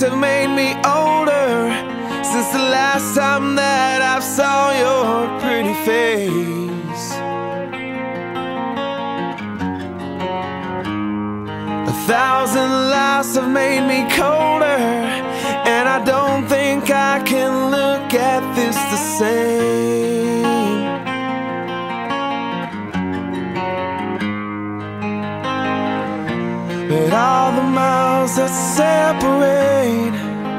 have made me older since the last time that I saw your pretty face. 1,000 lives have made me colder, and I don't think I can look at this the same. But all the miles that separate,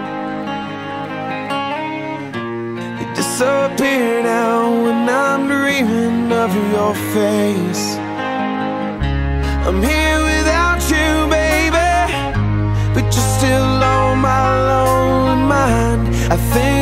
they disappear now when I'm dreaming of your face. I'm here without you, baby, but you're still on my lonely mind. I think